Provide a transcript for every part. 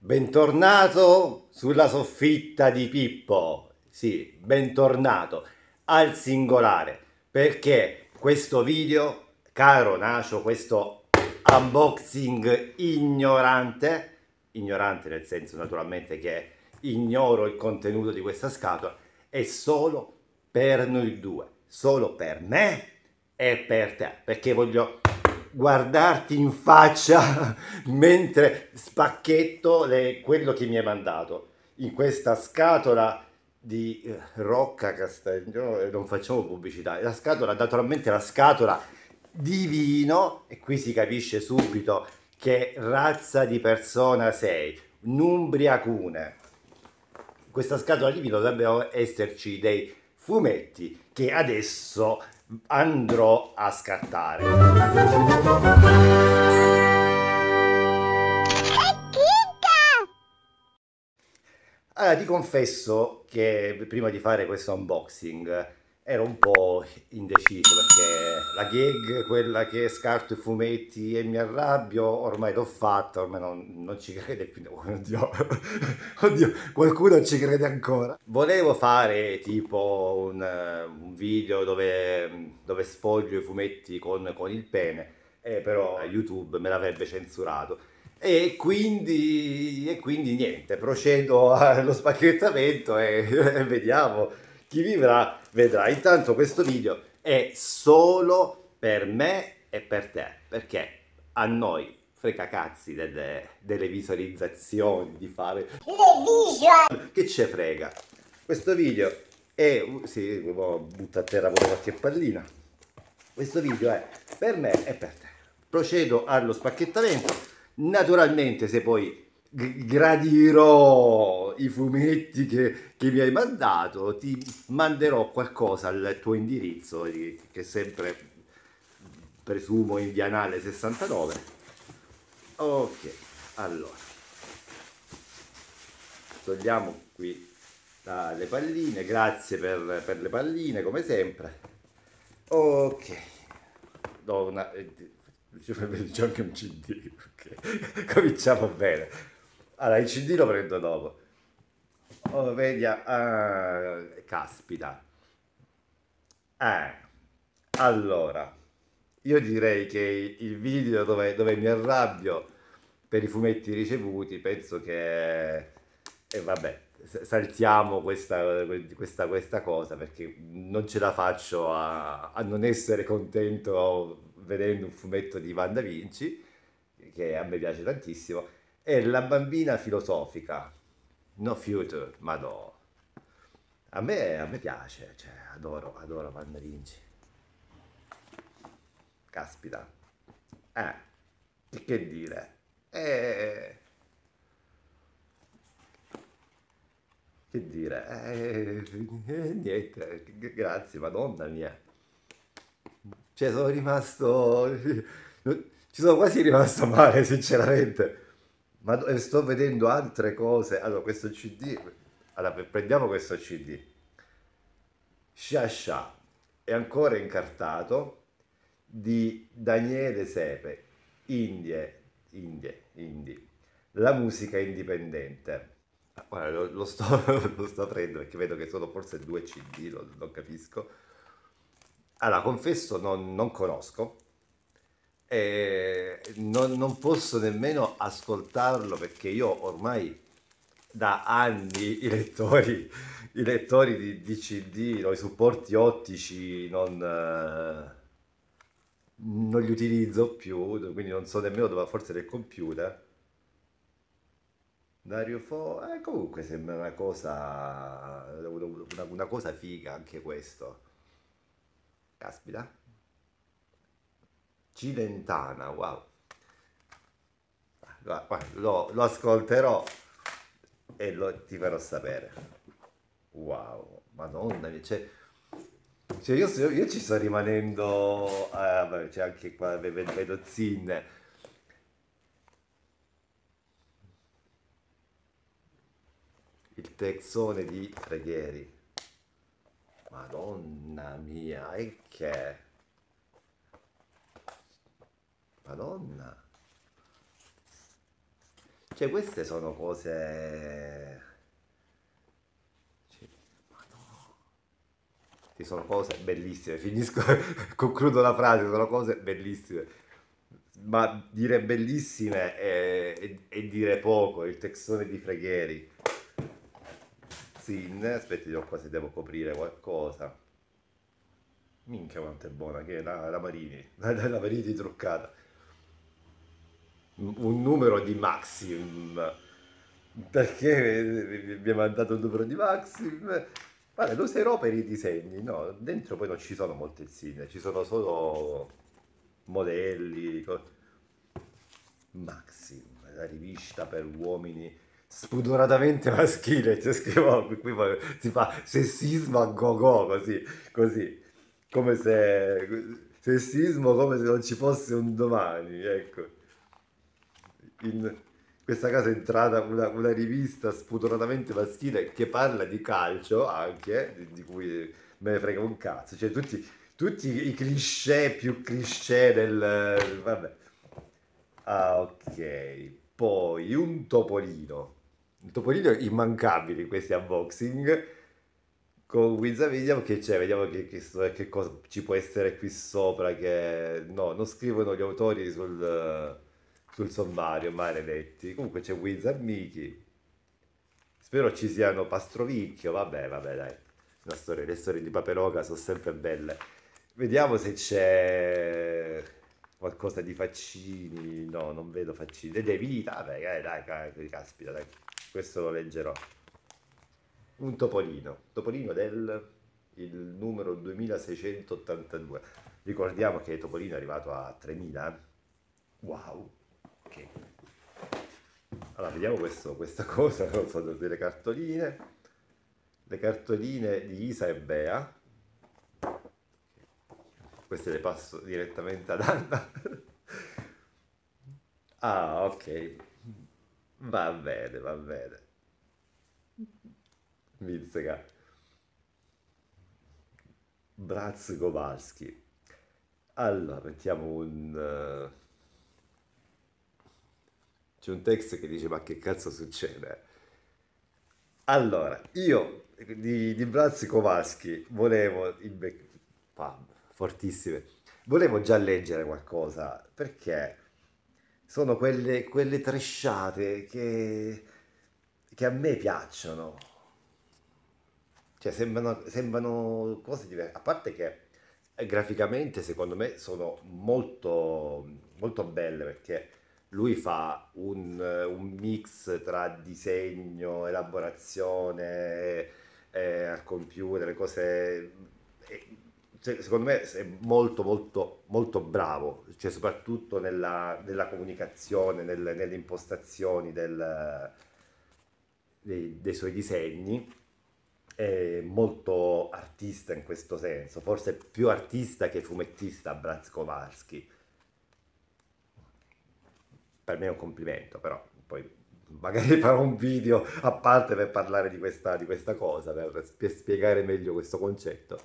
Bentornato sulla soffitta di Pippo. Sì, bentornato al singolare, perché questo video, caro Nacio, questo unboxing ignorante nel senso naturalmente che ignoro il contenuto di questa scatola, è solo per noi due, solo per me e per te, perché voglio guardarti in faccia mentre spacchetto quello che mi hai mandato in questa scatola di Rocca Castagnolo. Non facciamo pubblicità, la scatola, naturalmente la scatola di vino, e qui si capisce subito che razza di persona sei, un umbriacune. In questa scatola di vino dovrebbero esserci dei fumetti che adesso andrò a scattare. Allora, ti confesso che prima di fare questo unboxing ero un po' indeciso perché la gag, quella che scarto i fumetti e mi arrabbio, ormai l'ho fatta, ormai non ci crede più. Oddio, oddio, qualcuno ci crede ancora. Volevo fare tipo un video dove sfoglio i fumetti con il pene, però YouTube me l'avrebbe censurato. E quindi niente, procedo allo spacchettamento e vediamo chi vivrà, vedrà. Intanto questo video è solo per me e per te, perché a noi frega cazzi delle visualizzazioni, di fare le visual. Che ce frega? Questo video è, sì, butta a terra pure qualche pallina. Questo video è per me e per te. Procedo allo spacchettamento. Naturalmente, se poi gradirò i fumetti che mi hai mandato, ti manderò qualcosa al tuo indirizzo, che è sempre, presumo, in Vianale 69. Ok, allora, togliamo qui le palline, grazie per le palline come sempre. Ok, do una, c'è anche un CD, ok. Cominciamo bene. Allora, il CD lo prendo dopo. Oh, vedi, caspita. Eh, allora, io direi che il video dove mi arrabbio per i fumetti ricevuti, penso che... E vabbè, saltiamo questa cosa perché non ce la faccio a non essere contento vedendo un fumetto di Wanda Vinci, che a me piace tantissimo, e La bambina filosofica, No Future, ma no. A me piace, cioè, adoro Wanda Vinci. Caspita. Che dire? Che dire? Niente, grazie, Madonna mia. Cioè, sono rimasto... Ci sono quasi rimasto male, sinceramente. Ma sto vedendo altre cose. Allora, questo CD... Allora, prendiamo questo CD. Sciascia è ancora incartato di Daniele Sepe, Indie, la musica indipendente. Guarda, lo sto aprendo perché vedo che sono forse due CD, non capisco. Allora, confesso, non conosco e non posso nemmeno ascoltarlo perché io ormai da anni i lettori di CD, no, i supporti ottici non li utilizzo più, quindi non so nemmeno dove, forse nel computer. Dario Fo, comunque sembra una cosa figa anche questo. Caspita. Cilentana, wow. Guarda, lo ascolterò e ti farò sapere. Wow, madonna mia, cioè io ci sto rimanendo, vabbè, c'è anche qua, vedo Zin, il texone di Preghieri. Madonna mia, e che? Madonna. Cioè, queste sono cose... Cioè, sì, sono cose bellissime. Finisco, concludo la frase, sono cose bellissime. Ma dire bellissime è dire poco, il textone di Freghieri. Zin, aspetti, vediamo qua se devo coprire qualcosa. Minchia quanto è buona che è la Marini, la Marini truccata. Un numero di Maxim. Perché mi ha mandato un numero di Maxim? Guarda, lo userò per i disegni, no? Dentro poi non ci sono molte zine, ci sono solo modelli. Maxim, la rivista per uomini spudoratamente maschile, cioè scrivo, qui poi si fa sessismo a go-go, così, come se, sessismo come se non ci fosse un domani, ecco. In questa casa è entrata una rivista spudoratamente maschile che parla di calcio anche, di cui me ne frega un cazzo, cioè tutti i cliché più cliché del... vabbè. Ah, ok. Poi un topolino. Un topolino immancabile in questi unboxing. Con Wiza William che c'è, vediamo che cosa ci può essere qui sopra. Che no, non scrivono gli autori sul sommario, maledetti. Comunque c'è Wizard Mickey. Spero ci siano Pastrovicchio. Vabbè, dai. Le storie di Paperoga sono sempre belle. Vediamo se c'è qualcosa di Faccini. No, non vedo Faccini. De Vita, vabbè, caspita, dai. Questo lo leggerò. Un topolino. Topolino del il numero 2682. Ricordiamo che Topolino è arrivato a 3000. Wow. Ok. Allora, vediamo questa cosa. Non so, delle cartoline. Le cartoline di Isa e Bea. Queste le passo direttamente ad Anna. Ah, ok. Va bene, va bene. Mizzica. Braz Kowalski. Allora, mettiamo c'è un text che dice: ma che cazzo succede? Allora, io di Braz Kowalski volevo... fortissime. Volevo già leggere qualcosa, perché sono quelle tresciate che a me piacciono. Cioè, sembrano cose diverse. A parte che graficamente, secondo me, sono molto, molto belle perché lui fa un mix tra disegno, elaborazione al computer, le cose. Secondo me è molto, molto, molto bravo, cioè soprattutto nella comunicazione, nelle impostazioni dei suoi disegni è molto artista in questo senso, forse più artista che fumettista Braz Kowalski. Per me è un complimento, però poi magari farò un video a parte per parlare di questa cosa, per spiegare meglio questo concetto.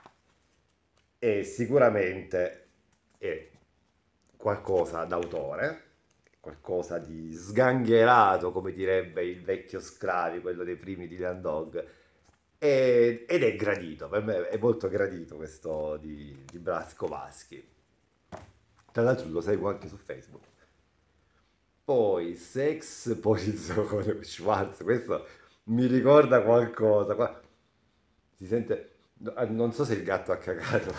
E sicuramente è qualcosa d'autore, qualcosa di sgangherato, come direbbe il vecchio Sclavi, quello dei primi di Dylan Dog, ed è gradito, per me è molto gradito questo di Braz Kowalski. Tra l'altro lo seguo anche su Facebook. Poi Sex Police con Schwarz, questo mi ricorda qualcosa. Si sente, non so se il gatto ha cagato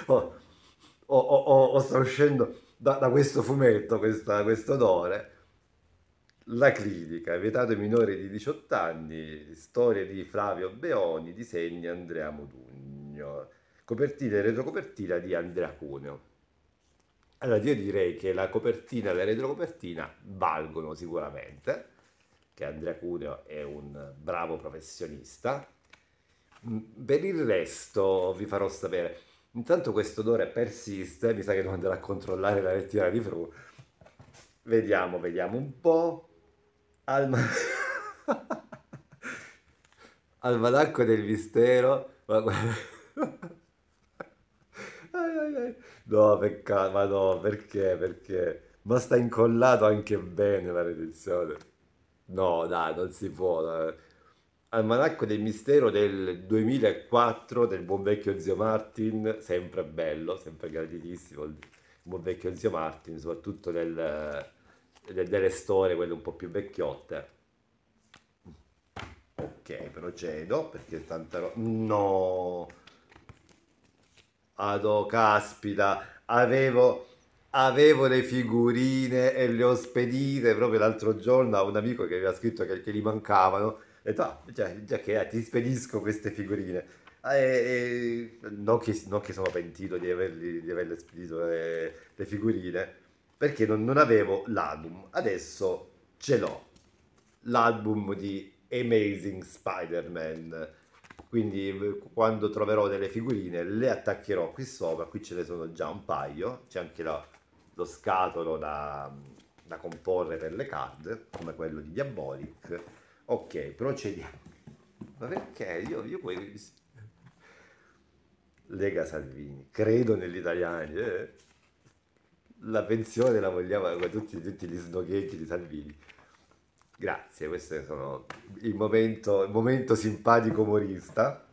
o sta uscendo da questo fumetto, questo odore. La clinica, vietato ai minori di 18 anni, storie di Flavio Beoni, disegni Andrea Modugno, copertina e retrocopertina di Andrea Cuneo. Allora, io direi che la copertina e la retrocopertina valgono sicuramente, che Andrea Cuneo è un bravo professionista. Per il resto vi farò sapere. Intanto questo odore persiste, mi sa che devo andare a controllare la lettiera di Fru. Vediamo un po'. Alma... Almanacco del mistero. Ai, ai, ai. No, peccato, ma no, perché? Perché? Ma sta incollato anche bene la redenzione. No, dai, non si può. Almanacco del mistero del 2004 del buon vecchio zio Martin, sempre bello, sempre graditissimo il buon vecchio zio Martin, soprattutto delle storie, quelle un po' più vecchiotte. Ok, procedo perché tanta roba. No, Ado, caspita, avevo le figurine e le ho spedite proprio l'altro giorno a un amico che aveva scritto che gli mancavano. Ho detto, ah, già che ti spedisco queste figurine. Non che sono pentito di averle spedito le figurine, perché non avevo l'album. Adesso ce l'ho, l'album di Amazing Spider-Man. Quindi quando troverò delle figurine le attaccherò qui sopra, qui ce ne sono già un paio, c'è anche lo scatolo da comporre per le card, come quello di Diabolic. Ok, procediamo. Ma perché? Io poi... Lega Salvini, credo negli italiani. La pensione la vogliamo come tutti gli snocchetti di Salvini. Grazie, questo è sono il momento simpatico umorista.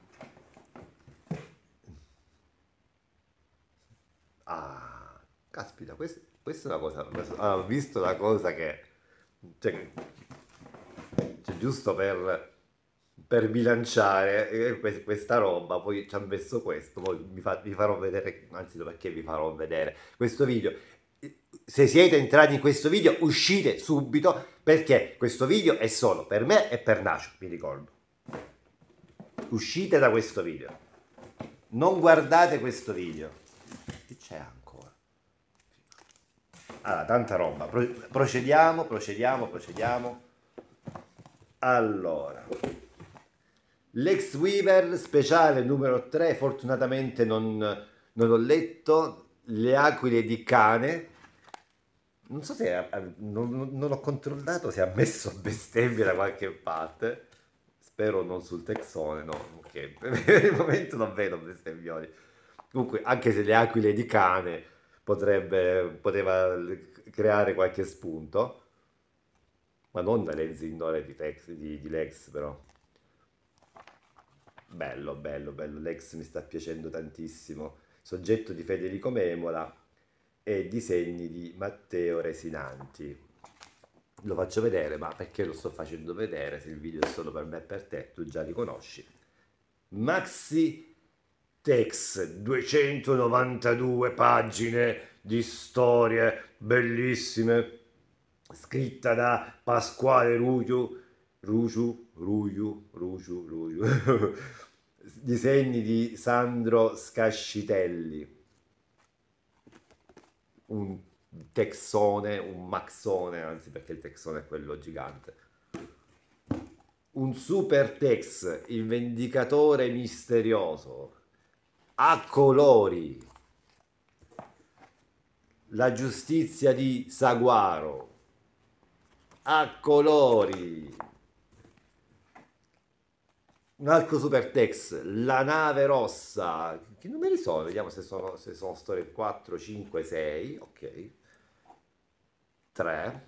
Ah, caspita, questa è una cosa. Ho visto una cosa che. Cioè, giusto per bilanciare questa roba, poi ci ha messo questo, poi vi farò vedere, anzi no, perché vi farò vedere questo video. Se siete entrati in questo video, uscite subito perché questo video è solo per me e per Nacio, vi ricordo. Uscite da questo video. Non guardate questo video. Che c'è ancora? Allora, tanta roba. Procediamo. Allora, Lex Weaver, speciale numero 3, fortunatamente non ho letto, Le aquile di cane. Non so se non ho controllato se ha messo bestemmie da qualche parte. Spero non sul texone, no, ok. Per il momento non vedo bestemmioli. Comunque, anche se le aquile di cane poteva creare qualche spunto, ma non dalle zindore di Lex, però. Bello, Lex mi sta piacendo tantissimo. Soggetto di Federico Memola e disegni di Matteo Resinanti. Lo faccio vedere, ma perché lo sto facendo vedere se il video è solo per me e per te, tu già li conosci. Maxi Tex, 292 pagine di storie bellissime, scritta da Pasquale Rugiu, disegni di Sandro Scascitelli, un texone, un maxone, anzi perché il texone è quello gigante. Un super tex, il vendicatore misterioso, a colori, la giustizia di Saguaro, a colori. Un altro super tex, la nave rossa. Che numeri sono? Vediamo se sono storie 4, 5, 6. Ok. 3,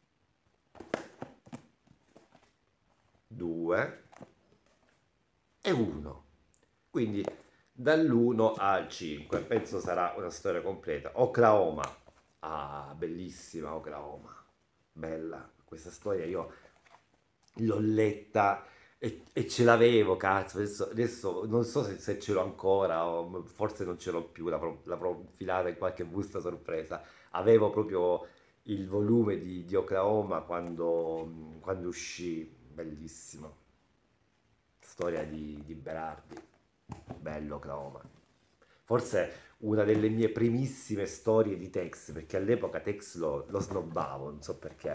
2 e 1. Quindi dall'1 al 5. Penso sarà una storia completa. Oklahoma. Ah, bellissima Oklahoma. Bella. Questa storia io l'ho letta e ce l'avevo, cazzo. Adesso non so se ce l'ho ancora, o forse non ce l'ho più, l'avrò infilata in qualche busta sorpresa. Avevo proprio il volume di Oklahoma quando uscì, bellissimo. Storia di Berardi, bello Oklahoma. Forse una delle mie primissime storie di Tex, perché all'epoca Tex lo snobbavo, non so perché.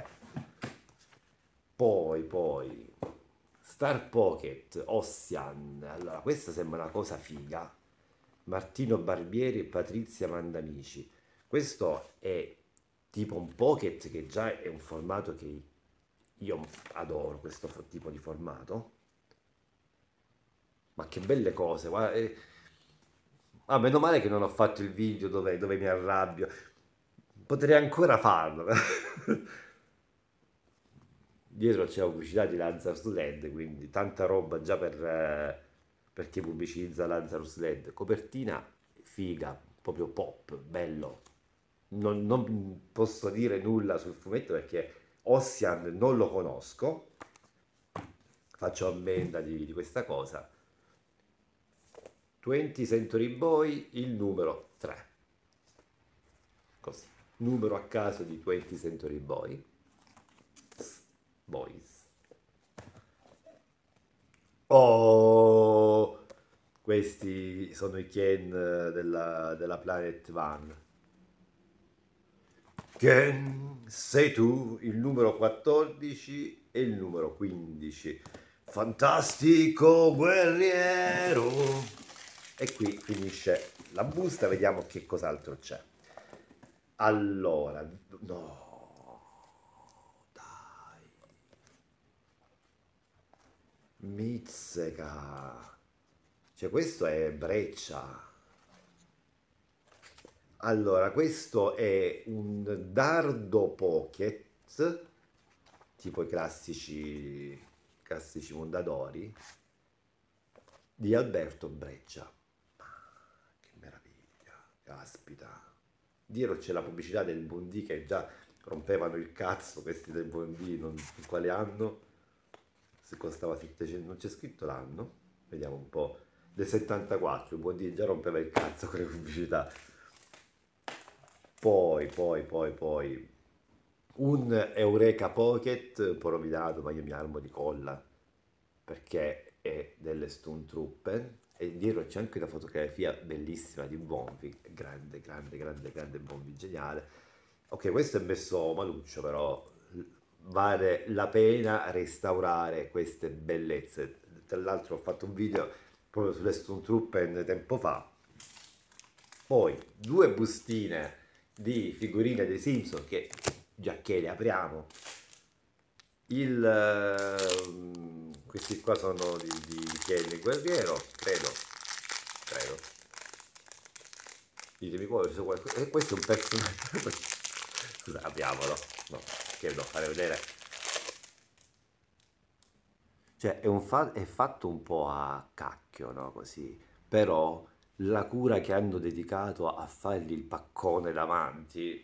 Poi, Star Pocket, Ossian, allora questa sembra una cosa figa. Martino Barbieri e Patrizia Mandamici. Questo è tipo un pocket che già è un formato che io adoro, questo tipo di formato. Ma che belle cose, guarda. Ah, meno male che non ho fatto il video dove mi arrabbio. Potrei ancora farlo. Dietro c'è la pubblicità di Lazarus LED, quindi tanta roba già per chi pubblicizza Lazarus LED. Copertina figa, proprio pop, bello. Non posso dire nulla sul fumetto perché Ossian non lo conosco, faccio ammenda di questa cosa. 20 Century Boy, il numero 3. Così, numero a caso di 20 Century Boy. Boys. Oh, questi sono i Ken della Planet One. Ken, sei tu il numero 14 e il numero 15. Fantastico guerriero. E qui finisce la busta, vediamo che cos'altro c'è. Allora, no, dai. Mizzica. Cioè, questo è Breccia. Allora, questo è un dardo pocket, tipo i classici Mondadori, di Alberto Breccia. Che meraviglia, caspita. Dietro c'è la pubblicità del Bondi che già rompevano il cazzo questi del Bondi, non in quale anno, se costava 700, non c'è scritto l'anno, vediamo un po', del 74, il Bondi già rompeva il cazzo con le pubblicità. Poi, un Eureka Pocket, un po' rovinato, ma io mi armo di colla, perché è delle Stormtrooper, e dietro c'è anche una fotografia bellissima di Bonvi, grande Bonvi, geniale. Ok, questo è messo maluccio, però vale la pena restaurare queste bellezze. Tra l'altro ho fatto un video proprio sulle Stormtrooper tempo fa. Poi due bustine di figurine dei Simpson che già che le apriamo. Questi qua sono di Ken il Guerriero, credo. Ditemi poi se qualcosa. E questo è un personaggio. Scusa, apriamolo. No, che devo fare vedere. Cioè, è fatto un po' a cacchio, no? Così. Però la cura che hanno dedicato a fargli il paccone davanti.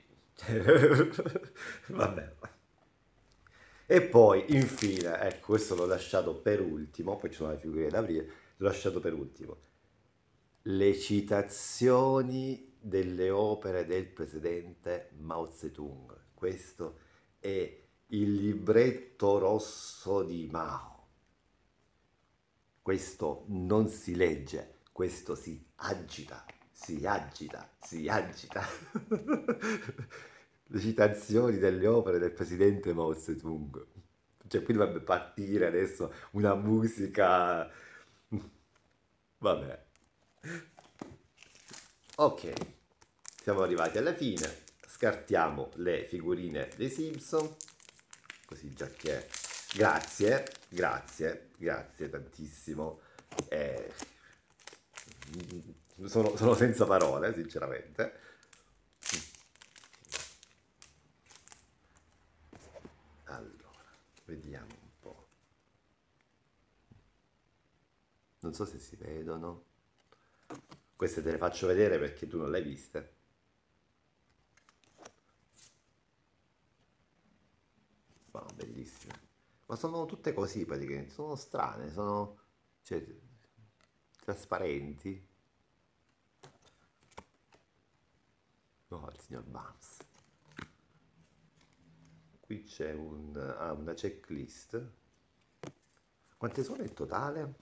Vabbè. E poi, infine, ecco, questo l'ho lasciato per ultimo, poi ci sono le figure da aprire, l'ho lasciato per ultimo. Le citazioni delle opere del presidente Mao Zedong. Questo è il libretto rosso di Mao. Questo non si legge, questo si agita, si agita, si agita. Le citazioni delle opere del presidente Mao Zedong. Cioè, qui dovrebbe partire adesso una musica. Vabbè. Ok, siamo arrivati alla fine. Scartiamo le figurine dei Simpson. Così già che. Grazie tantissimo. Eh, sono senza parole, sinceramente. Allora, vediamo un po'. Non so se si vedono. Queste te le faccio vedere perché tu non le hai viste. Ma bellissime. Ma sono tutte così praticamente, sono strane, sono cioè, trasparenti. No, il signor Bams. Qui c'è una checklist. Quante sono in totale?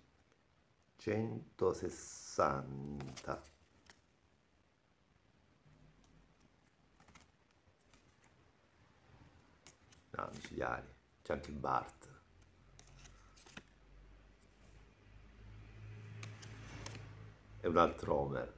160. No, micidiali. C'è anche il Bart. E un altro Homer.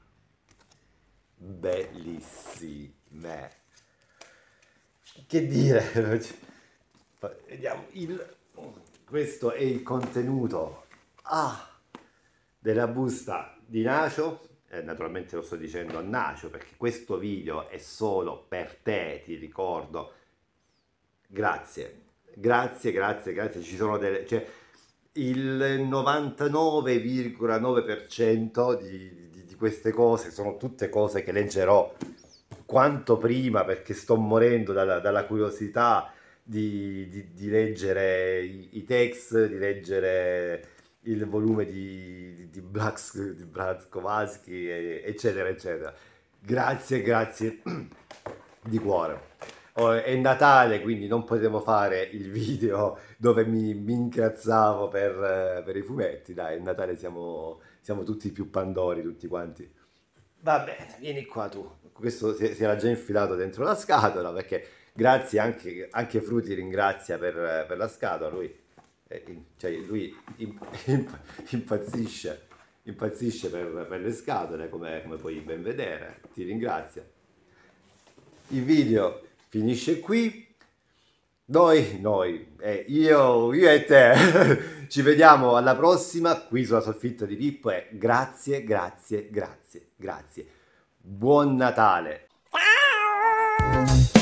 Bellissime. Che dire? Vediamo questo è il contenuto della busta di Nacio. Naturalmente lo sto dicendo a Nacio perché questo video è solo per te, ti ricordo. Grazie. Grazie, grazie, grazie. Ci sono delle, cioè, il 99,9% di queste cose sono tutte cose che leggerò quanto prima perché sto morendo dalla curiosità di leggere i text, di leggere il volume di Brad Kowalski, eccetera, eccetera. Grazie, grazie di cuore. Oh, è Natale, quindi non potevo fare il video dove mi incazzavo per i fumetti. Dai, è Natale, siamo tutti più pandori, tutti quanti. Va bene, vieni qua tu. Questo si era già infilato dentro la scatola perché grazie anche Frutti ringrazia per la scatola. Lui impazzisce, impazzisce per le scatole, come puoi ben vedere. Ti ringrazia. Il video finisce qui. Io e te, ci vediamo alla prossima qui sulla soffitta di Pippo e grazie, grazie, grazie, grazie. Buon Natale! Ciao!